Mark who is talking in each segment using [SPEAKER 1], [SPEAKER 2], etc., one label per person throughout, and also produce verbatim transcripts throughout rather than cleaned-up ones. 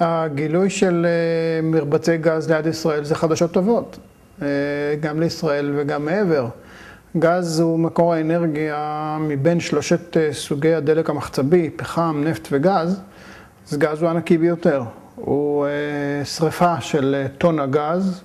[SPEAKER 1] הגילוי של מרבצי גז ליד ישראל זה חדשות טובות, גם לישראל וגם מעבר. גז הוא מקור האנרגיה מבין שלושת סוגי הדלק המחצבי, פחם, נפט וגז. אז גז הוא הנקי ביותר. הוא שריפה של טונה גז,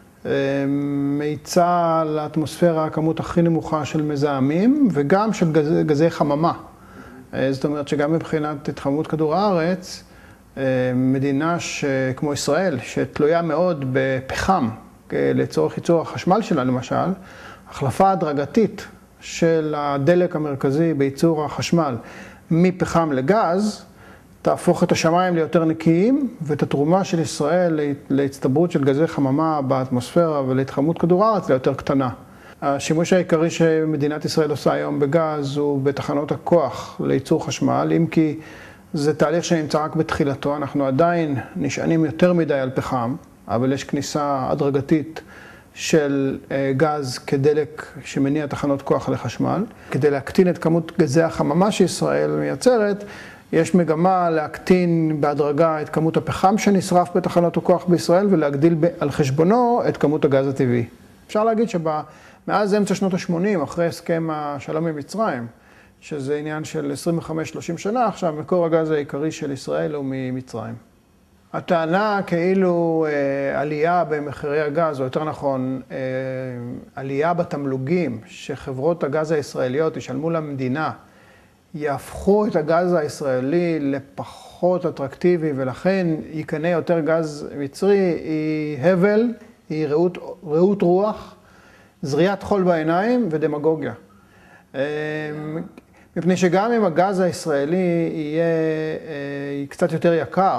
[SPEAKER 1] מאיצה לאטמוספירה הכמות הכי נמוכה של מזהמים וגם של גז, גזי חממה. זאת אומרת שגם מבחינת התחממות כדור הארץ, מדינה כמו ישראל, שתלויה מאוד בפחם, לצורך ייצור החשמל שלה למשל, החלפה הדרגתית של הדלק המרכזי בייצור החשמל מפחם לגז, תהפוך את השמיים ליותר נקיים, ואת התרומה של ישראל להצטברות של גזי חממה באטמוספירה ולהתחממות כדור הארץ ליותר קטנה. השימוש העיקרי שמדינת ישראל עושה היום בגז הוא בתחנות הכוח לייצור חשמל, אם כי זה תהליך שנמצא רק בתחילתו, אנחנו עדיין נשענים יותר מדי על פחם, אבל יש כניסה הדרגתית של גז כדלק שמניע תחנות כוח לחשמל. כדי להקטין את כמות גזי החממה שישראל מייצרת, יש מגמה להקטין בהדרגה את כמות הפחם שנשרף בתחנות הכוח בישראל ולהגדיל על חשבונו את כמות הגז הטבעי. אפשר להגיד שמאז אמצע שנות ה-שמונים, אחרי הסכם השלום עם מצרים, שזה עניין של עשרים וחמש שלושים שנה, עכשיו מקור הגז העיקרי של ישראל הוא ממצרים. הטענה כאילו אה, עלייה במחירי הגז, או יותר נכון, אה, עלייה בתמלוגים שחברות הגז הישראליות ישלמו למדינה, יהפכו את הגז הישראלי לפחות אטרקטיבי ולכן יקנה יותר גז מצרי, היא הבל, היא רעות, רעות רוח, זריית חול בעיניים ודמגוגיה. אה, מפני שגם אם הגז הישראלי יהיה אה, קצת יותר יקר,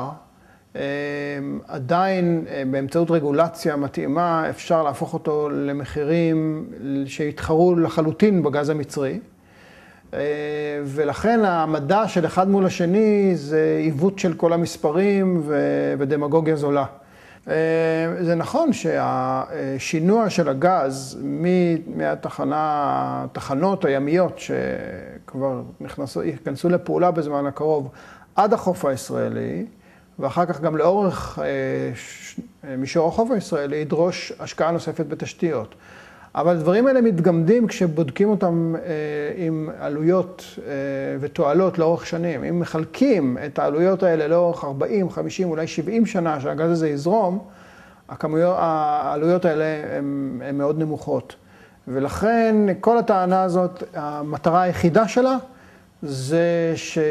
[SPEAKER 1] עדיין באמצעות רגולציה מתאימה אפשר להפוך אותו למחירים שיתחרו לחלוטין בגז המצרי. ולכן המדע של אחד מול השני זה עיוות של כל המספרים ודמגוגיה זולה. זה נכון שהשינוע של הגז מהתחנות הימיות שכבר נכנסו, יכנסו לפעולה בזמן הקרוב עד החוף הישראלי, ואחר כך גם לאורך מישור החוף הישראלי ידרוש השקעה נוספת בתשתיות. אבל הדברים האלה מתגמדים כשבודקים אותם עם עלויות ותועלות לאורך שנים. אם מחלקים את העלויות האלה לאורך ארבעים, חמישים, אולי שבעים שנה שהגז הזה יזרום, הכמויות, העלויות האלה הן מאוד נמוכות. ולכן כל הטענה הזאת, המטרה היחידה שלה, זה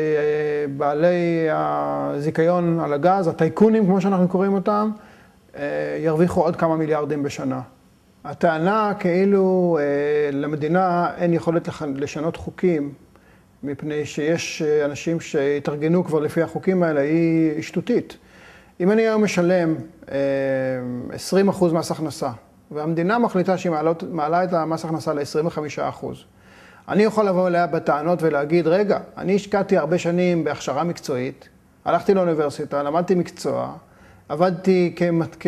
[SPEAKER 1] שבעלי הזיכיון על הגז, הטייקונים כמו שאנחנו קוראים אותם, ירוויחו עוד כמה מיליארדים בשנה. הטענה כאילו למדינה אין יכולת לשנות חוקים, מפני שיש אנשים שהתארגנו כבר לפי החוקים האלה, היא שטותית. אם אני היום משלם עשרים אחוז מס הכנסה, והמדינה מחליטה שהיא מעלה את המס הכנסה ל-עשרים וחמישה אחוז, אני יכול לבוא אליה בטענות ולהגיד, רגע, אני השקעתי הרבה שנים בהכשרה מקצועית, הלכתי לאוניברסיטה, למדתי מקצוע, עבדתי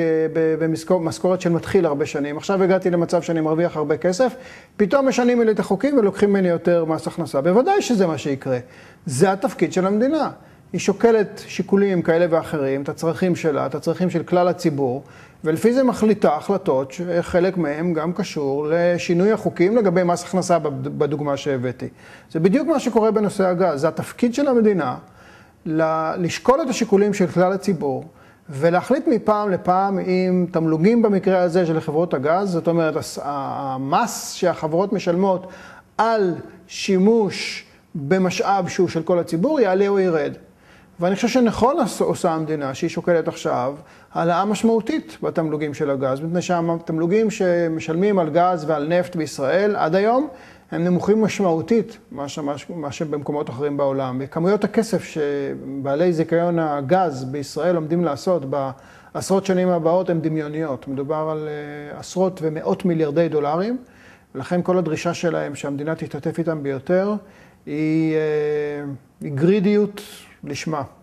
[SPEAKER 1] במשכורת של מתחיל הרבה שנים, עכשיו הגעתי למצב שאני מרוויח הרבה כסף, פתאום משנים לי את החוקים ולוקחים ממני יותר מס הכנסה. בוודאי שזה מה שיקרה. זה התפקיד של המדינה. היא שוקלת שיקולים כאלה ואחרים, את הצרכים שלה, את הצרכים של כלל הציבור, ולפי זה מחליטה החלטות שחלק מהם גם קשור לשינוי החוקים לגבי מס הכנסה בדוגמה שהבאתי. זה בדיוק מה שקורה בנושא הגז. זה התפקיד של המדינה לשקול את השיקולים של כלל הציבור, ולהחליט מפעם לפעם עם תמלוגים במקרה הזה של חברות הגז, זאת אומרת, המס שהחברות משלמות על שימוש במשאב שהוא של כל הציבור יעלה או ירד. ואני חושב שנכון עושה המדינה שהיא שוקלת עכשיו העלאה משמעותית בתמלוגים של הגז, מפני שהתמלוגים שמשלמים על גז ועל נפט בישראל עד היום הם נמוכים משמעותית מה שבמקומות אחרים בעולם. וכמויות הכסף שבעלי זיכיון הגז בישראל עומדים לעשות בעשרות שנים הבאות הן דמיוניות. מדובר על עשרות ומאות מיליארדי דולרים, ולכן כל הדרישה שלהם שהמדינה תשתתף איתם ביותר היא, היא גרידיות לשמה.